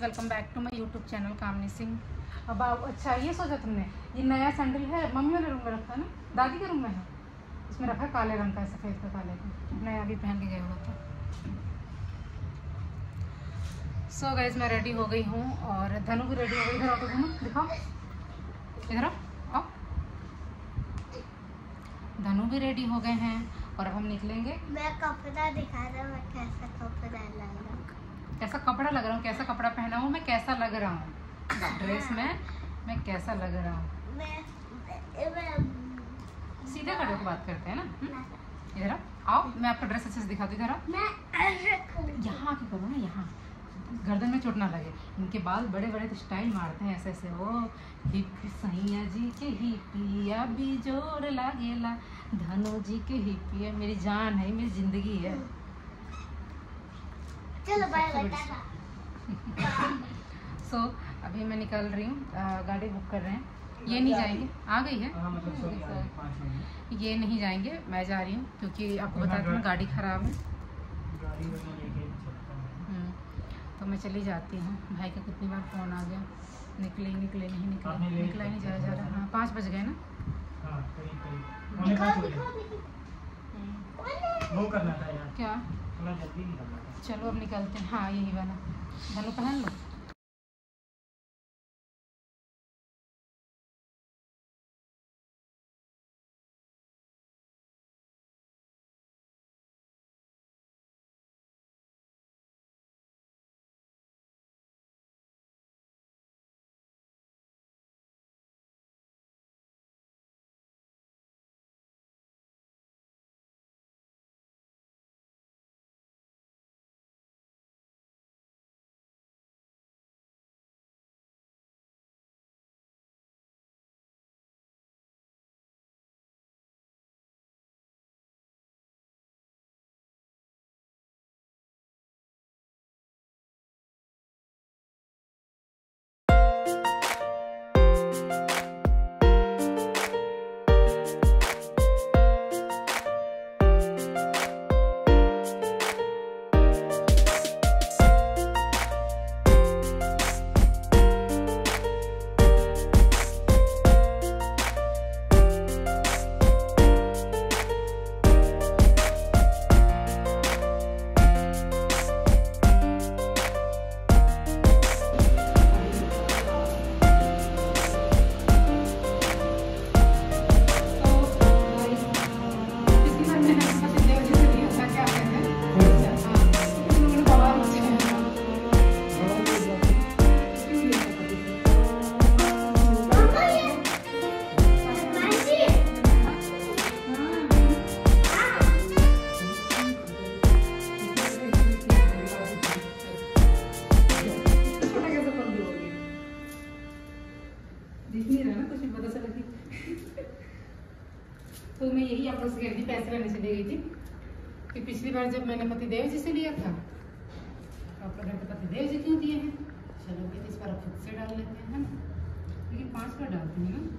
Welcome back to my YouTube channel Kamni Singh. अब आप अच्छा ये सोचा तुमने, ये नया सैंडल है मम्मी वाले रूम में रखा है ना, दादी के रूम में है, इसमें रखा है काले रंग का, सफ़ेद का काले का, नया अभी पहन के गया हुआ था। सो गाइस मैं रेडी हो गई हूँ और धनु भी रेडी हो गई। इधर आओ तो धनु, दिखाओ इधर आओ। धनु भी रेडी हो गए हैं और अब हम निकलेंगे। मैं कपड़ा दिखा रहा हूँ, मैं कैसा कपड़ा लग रहा हूँ, कैसा कपड़ा लग रहा हूँ, कैसा कपड़ा पहना हूँ मैं, कैसा लग रहा हूँ ड्रेस में, मैं कैसा लग रहा हूँ। सीधे खड़े होकर बात करते हैं ना। इधर आओ, मैं आपका ड्रेस अच्छे से दिखाती हूँ। इधर आओ, यहाँ की करो ना, यहाँ गर्दन में चोट ना लगे। इनके बाल बड़े बड़े तो स्टाइल मारते हैं ऐसे ऐसे। वो हिप सैया जी के हिपिया भी जोर लागेला, धनु जी के हिपिया मेरी जान है, मेरी जिंदगी है। चलो बाय बाय। सो अभी मैं निकल रही हूँ, गाड़ी बुक कर रहे हैं। ये नहीं जाएंगे, आ गई है, ये नहीं जाएंगे, मैं जा रही हूँ क्योंकि आपको बताती हूँ गाड़ी ख़राब है। तो मैं चली जाती हूँ। भाई का कितनी बार फ़ोन आ गया, निकले नहीं निकला ही नहीं जा रहा। हाँ 5 बज गए ना। वो करना था यार, क्या थोड़ा जल्दी निकलना था। चलो अब निकलते हैं। हाँ यही वाला, धनु पहन लो। तो मैं यही आप लोग से कह रही थी, पैसे लेने चली गई थी कि पिछली बार जब मैंने पतिदेव जी से लिया था, आप लोग घर पतिदेव जी क्यों दिए हैं। चलो इस बार खुद से डाल लेते हैं, है ना, लेकिन 5 बार डालते हैं ना।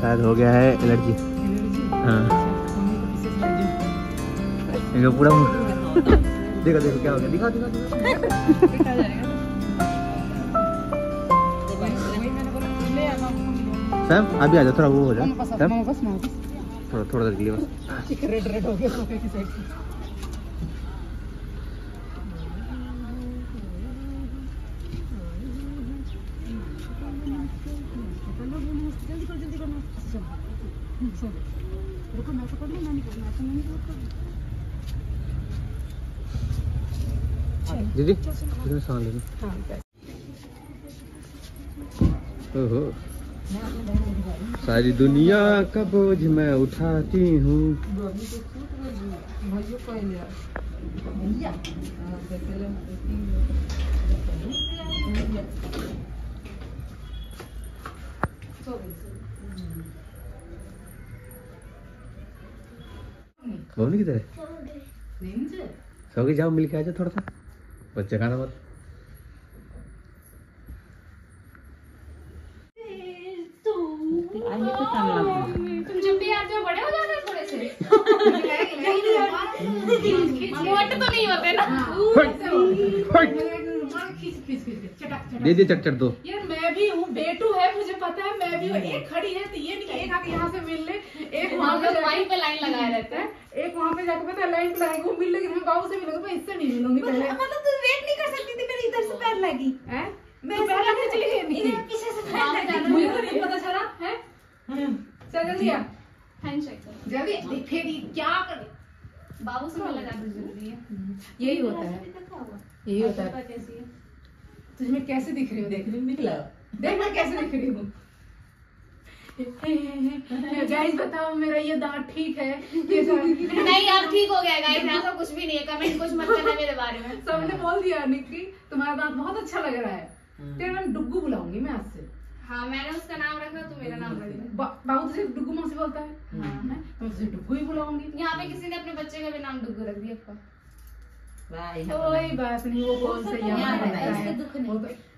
शायद हो गया है एलर्जी। हाँ इनका पूरा देखो देखो क्या हो गया, दिखा दिखा दिखा। सैम अभी आ जाओ, थोड़ा वो हो जाए सैम, थोड़ा थोड़ा देर के लिए बस। रेड रेड हो गया सोफे की साइड से। दीदी इसमें सामान ले लो। ओहो सारी दुनिया का बोझ मैं उठाती हूँ। बबली किधर है? सो गई, जाओ मिल के आ जाओ थोड़ा सा, बच्चे खाना मत। तुम जब भी आते हो बड़े हो जाते हो थोड़े से। मोटे तो नहीं होते ना। दे दे चट चट दो। यार मैं भी हूँ, बेटू है मुझे पता है, मैं भी हूँ। एक खड़ी है तो ये नहीं एक आके यहाँ से मिल ले, एक वहाँ पे लाइन पे लाइन लगाया रहता है, एक वहाँ पे जाके पता है लाइन पे लगाएगी, वो मिल लेगी, मैं बाबू से मिलूंगी, मैं इससे नहीं मिलूंगी पहले। मतलब तू वेट नहीं कर सकती थी, मेरी इधर से पैर लगी। हैं? मैं पैर लगने चली गई नहीं, पीछे से पैर लगी। मुझे तो नहीं पता चला है। चल जल्दी आ, हैंडशेक करो। जल्दी दिखेगी क्या करे। बाबू से मिलना ज्यादा जरूरी है। यही होता है, यही होता है। कैसी है? तुझे मैं कैसे दिख रही हूँ? देख रही हूँ, निकला देख मैं कैसे दिख रही हूँ। गाइस बताओ मेरा ये दांत ठीक है? नहीं अब ठीक हो गया गाइस, ऐसा कुछ भी नहीं है। कमेंट कुछ मत करना मेरे बारे में। सबने बोल दिया निक्की तुम्हारा दांत बहुत अच्छा लग रहा है। तेरा नाम डुग्गू बुलाऊंगी मैं आज से। हाँ मैंने उसका नाम रखा, तू मेरा नाम रख दे। बाबू तुझे डुग्गू मौसी बोलता है, मैं तुझे डुग्गू ही बुलाऊंगी। यहाँ पे किसी ने अपने बच्चे का भी नाम डुग्गू रख दिया आपका। कोई बात नहीं, वो कौन सा यहाँ रहता है, दुख नहीं।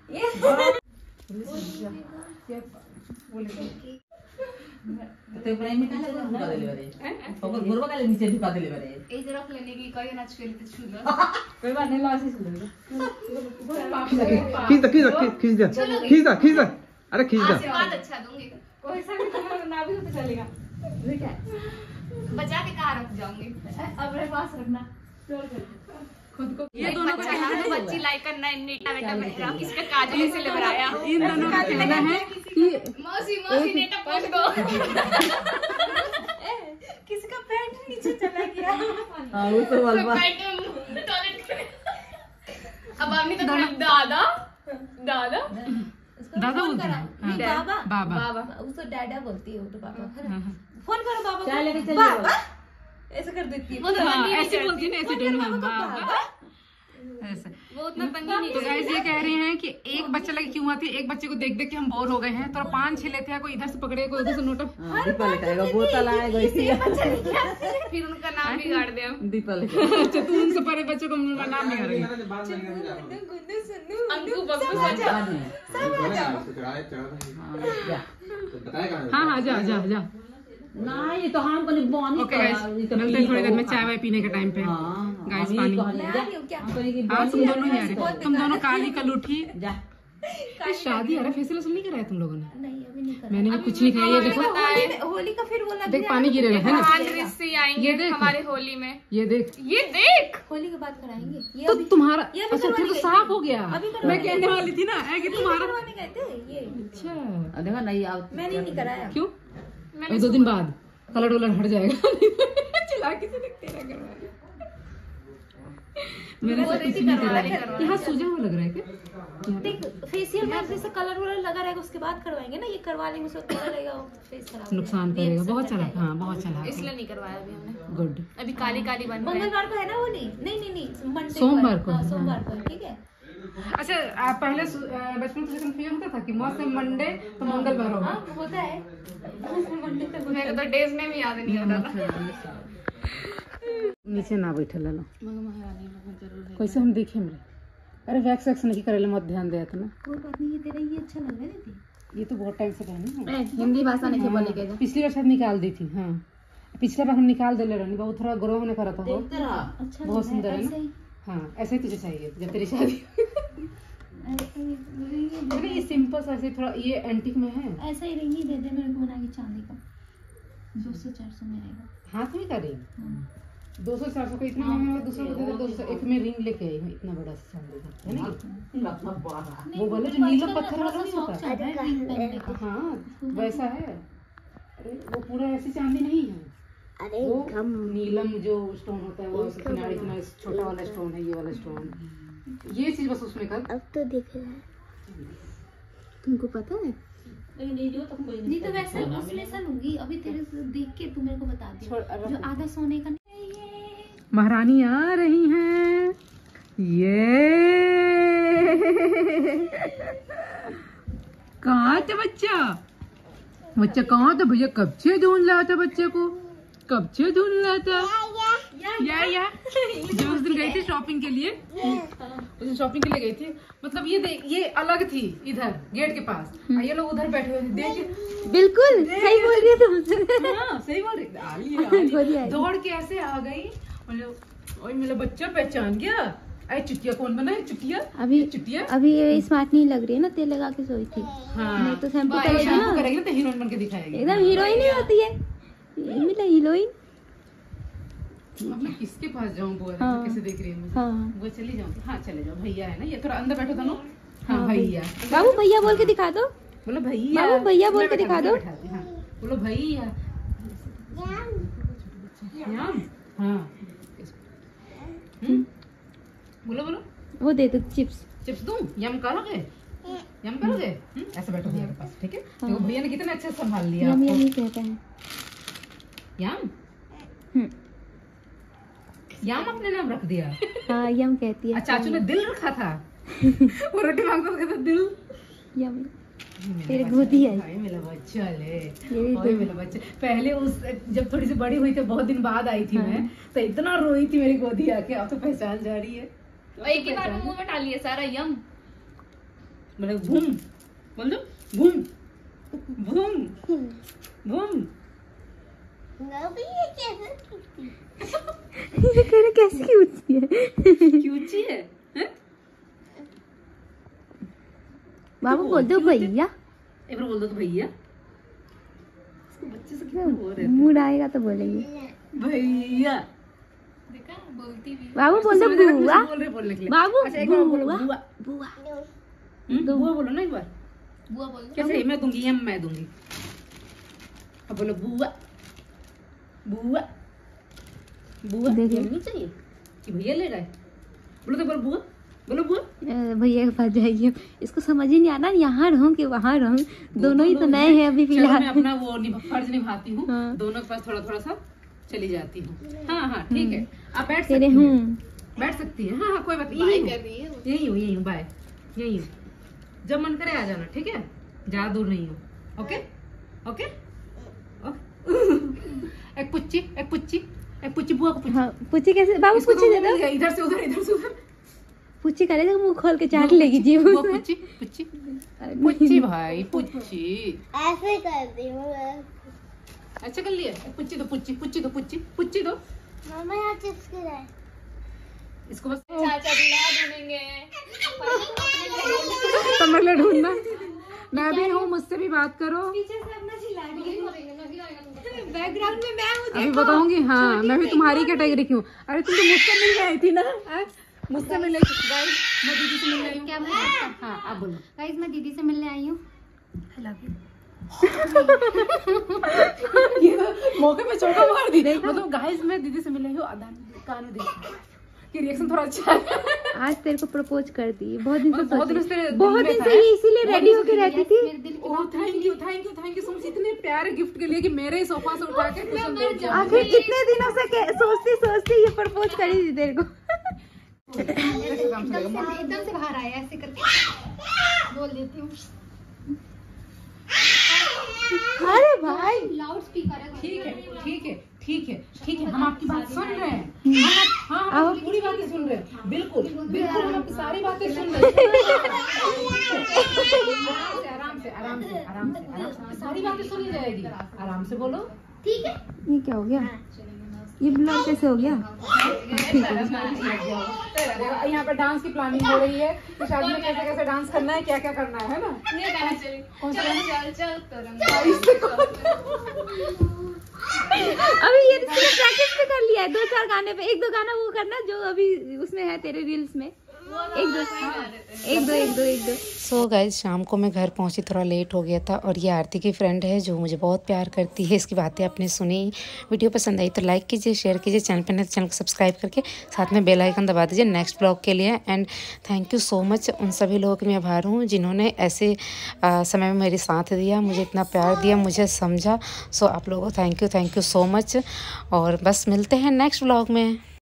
इधर रख लेने की कोई ना छुए तो छू लो। कोई बात नहीं, लाश ही सुन लो। खींच दो खींच दो खींच दो खींच दो खींच दो, अरे खींच दो। आशीर्वाद अच्छा दूंगी। कोई सा भी तुम्हारा ना भी तो चलेगा। ठीक है बचा के कहाँ रख जाऊंगी? अपने पास रखना खुद को। ये दोनों का कहना है बच्ची लाइक करना है, नेटा बेटा मेरा किसका काजल से लगाया। इन दोनों का कहना है कि मौसी मौसी नेटा पोछ दो। किसका पैंट नीचे चला गया? हां वो तो वाला टॉयलेट करे। अब आपने तो दादा दादा दादा बोलते हैं। बाबा बाबा उसको डैडा बोलती है, वो तो पापा। फोन करो बाबा को। चल लेके बाबा ऐसे कर देती है। वो तो तंगी नहीं ऐसे बोलती है ना, ऐसे टोन में बाबा ऐसे। वो उतना तंगी नहीं तो गाइस ये कह रहे हैं कि एक बच्चा लगे क्यों आती है, एक बच्चे को देख देख के हम बोर हो गए हैं, तो 5-6 लेते हैं, कोई इधर से पकड़े कोई उधर से नोट। बोतल आएगा फिर उनका नाम बिगाड़ दे हम। अच्छा तू उनसे परे बच्चों को उनका नाम नहीं करेगी। अंकु बब्बू हाँ हाँ जा जा जा। ना ये तो हम कने बनी ओके गाइस मिलते हैं थोड़ी देर में चाय वाय पीने के टाइम पे। गाइस पानी। हाँ तुम दोनों ही आ रहे, तुम दोनों काली कलूठी। शादी आ रहा, फेशियल नहीं कराया तुम लोगों ने? नहीं अभी नहीं कर। मैंने भी कुछ नहीं खाया। ये देखो होली का फिर वो लग देख पानी गिरेगा है ना। रिश्ते आएंगे हमारे होली में। ये देख होली के बाद कराएंगे ये। तो तुम्हारा ये अभी अच्छा फिर तो करवाने साफ हो गया। अभी करवाने मैं कहने वाली थी ना है कि तुम्हारा करवाने गए थे ये। अच्छा देखो नहीं आओ। मैंने नहीं कराया। क्यों? अभी 2 दिन बाद कलर वलर हट जाएगा। चिल्ला के से देखते रह करवा मेरे से कुछ नहीं करा है। यहाँ सूजा हुआ लग रहा है क्या? देख फेशियल में जैसे कलर वलर लगा रहेगा उसके बाद करवाएंगे ना, ये करवा लेंगे उसको थोड़ा लगेगा फेस खराब नुकसान करेगा। बहुत चला, हाँ बहुत चला। इसलिए नहीं करवाया अभी हमने। गुड। अभी काली काली बन रही है। मंगलवार को है ना होली? नहीं नहीं नहीं मंडे सोमवार को। सोमवार को ठीक है। अच्छा आप पहले बचपन में कंफ्यूजन होता था कि मौत से मंडे तो मंगलवार होगा। हाँ होता है मंडे तक। मेरे तो डेज नेम ही याद नहीं होता था। नीचे ना बैठे लो कैसे हम देखे हमरे। अरे वैक्स वैक्स नहीं करे मत ध्यान दे ना। कोई बात नहीं, ये तेरा ये अच्छा लग रहा है दीदी। ये तो बहुत टाइम से पहनी है। हिंदी भाषा नहीं बोले के पिछली बार शायद निकाल दी थी। हाँ पिछला बार हम निकाल देले रहनी बाबू, थोड़ा ग्रो होने करा था वो। अच्छा बहुत सुंदर है ना। हाँ ऐसे ही तुझे चाहिए जब तेरी शादी। ये सिंपल सा ऐसे थोड़ा, ये एंटीक में है। ऐसा ही रिंग ही दे दे मेरे को बना के चांदी का, 200-400 में आएगा। हाथ में का रिंग 200-400 का इतना महंगा, दूसरा को दे दे 200। एक में रिंग लेके आई हूँ इतना बड़ा सा चांदी का, है ना। वो बोले जो नीला पत्थर वाला नहीं होता, हाँ वैसा है। अरे वो पूरा ऐसी चांदी नहीं है, वो नीलम जो स्टोन होता है वो किनारे किनारे छोटा वाला स्टोन है, ये वाला स्टोन। ये चीज बस उसमें कर। अब तो दिख रहा है तुमको, पता है नहीं तो वैसे उसमें से लूंगी। अभी तेरे से देख के तू मेरे को बता दे जो आधा सोने का। महारानी आ रही हैं, ये कहाँ था बच्चा? बच्चा कहाँ था भैया? कब से ढूंढ रहा था बच्चे को, कब से ढूंढ रहा था। या जो उस दिन गई थी शॉपिंग के लिए, उस दिन शॉपिंग के लिए गई थी। मतलब ये देख, ये अलग थी इधर गेट के पास, ये लोग उधर बैठे हुए थे। देख बिल्कुल सही बोल रही है तुम। हाँ सही बोल रही। दौड़ के ऐसे आ गई, मतलब मेरा बच्चा पहचान गया। अरे चुटिया कौन बना है? चुटिया अभी ये स्मार्ट नहीं लग रही है ना, तेल लगा के सोई थी। हाँ नहीं तो शैम्पू करेगी ना तो हीरोइन बन के दिखाएगी। एकदम हीरोइन ही होती है, मतलब हीरोइन। अब मैं किसके पास जाऊँ? बुआ हाँ। कैसे देख रही है मुझे? हाँ। बुआ चली जाऊँ? हाँ चले जाओ, भैया है ना, ये थोड़ा अंदर बैठो दोनों। हाँ भैया। बाबू भैया बोल के दिखा दो। बोलो भैया। बाबू भैया बोल के दिखा दो। हाँ बोलो भैया। हाँ बोलो बोलो। वो दे दो चिप्स दूं? यम करोगे? ऐसे बैठो भैया के पास, ठीक है? देखो भैया ने कितने अच्छे से संभाल लिया यम आपको। यम कहता है। याम अपने नाम रख दिया। हाँ यम कहती है। चाचू ने दिल रखा था। वो रोटी मांगता था, कहता दिल। यम तेरे गोदी है। मेरा बच्चा ले, मेरा बच्चा। पहले उस जब थोड़ी सी बड़ी हुई थी, बहुत दिन बाद आई थी मैं, तो इतना रोई थी मेरी गोदी आके। अब तो पहचान जा रही है। एक ही बार में मुंह में डाल लिया सारा यम। मतलब घूम बोल दो, घूम घूम घूम। ये कह रहे कैसी क्यूटी है। क्यूटी है, हैं? बाबू बोल दो भैया। एक बार बोल दो तो भैया। बच्चे से कितना बोल रहे मूड आएगा तो बोलेंगे भैया। देखा बोलती भी। बाबू बोल दो बुआ। बोलने के लिए। बाबू अच्छा एक बार बोलो बुआ बुआ। बुआ। बुआ बोलो ना एक बार। बुआ बोल दो। कैसे? मैं दूंगी, यम मैं दूंगी। अब बोलो बुआ बुआ बुआ। नहीं चाहिए कि भैया ले रहा है? बोलो तो बोलो बुआ, बोलो बुआ। भैया के पास जाइए, इसको समझ ही नहीं आना यहाँ रहूं कि वहाँ रहूं, दोनों ही तो नए हैं अभी फिलहाल। मैं अपना वो फर्ज निभाती हूँ। हाँ। दोनों के पास थोड़ा थोड़ा सा चली जाती हूँ। हाँ ठीक है, आप बैठ तेरे सकती हैं, बैठ सकती है। हाँ कोई बात नहीं, यही हूँ बाय, यही हूँ। जब मन करे आ जाना, ठीक है? ज्यादा दूर नहीं हूँ। Okay okay. एक पुच्ची बुआ को हाँ पूछी कैसे? बाबू पूछी दे दो। इधर से उधर पूछी करे मुंह खोल के चाट लेगी जी। पुच्ची भाई पुच्ची ऐसे कर दी हूँ। अच्छा कर लिया। पुच्ची दो। मामा यहाँ चिप्स के लाए। इसको बस चाचा दिला ढूंढेंगे। समझ ले ढूंढना। मैं भी हूँ, मुझसे भी बात करो। बैकग्राउंड में मैं हूँ। अभी बताऊंगी। हाँ मैं भी तुम्हारी कैटेगरी की हूँ। अरे तुम तो मुझसे मिल गई थी ना, मुझसे मिलने। गाइस मैं दीदी से मिलने आई हूँ। क्या बोल? हाँ आप बोलो। गाइस मैं दीदी से मिलने आई हूँ। मौके पे चौका मार दी। मतलब गाइस मैं दीदी से मिल रही हूँ। कान देखा कि रिएक्शन थोड़ा अच्छा है। आज तेरे को प्रपोज कर दी, बहुत दिन से बहुत दिन से ही इसीलिए रेडी होके रहती थी। थैंक यू सो मच इतने प्यारे गिफ्ट के लिए कि मेरे सोफा से उठा के आखिर कितने दिनों से सोचते ये प्रपोज करी थी तेरे को। एकदम से बाहर आया ऐसे करके बोल देती हूँ। अरे भाई लाउड स्पीकर है। ठीक है हम आपकी बात सुन रहे हैं। हम आपकी पूरी बातें सुन रहे हैं। बिल्कुल हम आपकी सारी बातें सुन रहे हैं। आराम से आराम से आराम से, सारी बातें सुनी जाएगी, आराम से बोलो। ठीक है। ये क्या हो गया? ये ब्लॉग कैसे हो गया? यहाँ पे डांस की प्लानिंग हो रही है कि शादी में कैसे कैसे डांस करना है, क्या क्या करना है ना। ये गाना चलिए, चल अभी ये प्रैक्टिस भी कर लिया है 2-4 गाने पे, 1-2 गाना वो करना जो अभी उसमें है तेरे रील्स में, 1-2 सो गाइज शाम को मैं घर पहुंची, थोड़ा लेट हो गया था। और ये आरती की फ्रेंड है जो मुझे बहुत प्यार करती है, इसकी बातें आपने सुनी। वीडियो पसंद आई तो लाइक कीजिए, शेयर कीजिए, चैनल पर नहीं तो चैनल को सब्सक्राइब करके साथ में बेल आइकन दबा दीजिए नेक्स्ट ब्लॉग के लिए। And thank you so much उन सभी लोगों की मैं आभार हूँ जिन्होंने ऐसे समय में मेरे साथ दिया, मुझे इतना प्यार दिया, मुझे समझा। सो आप लोगों को थैंक यू सो मच। और बस मिलते हैं नेक्स्ट ब्लॉग में।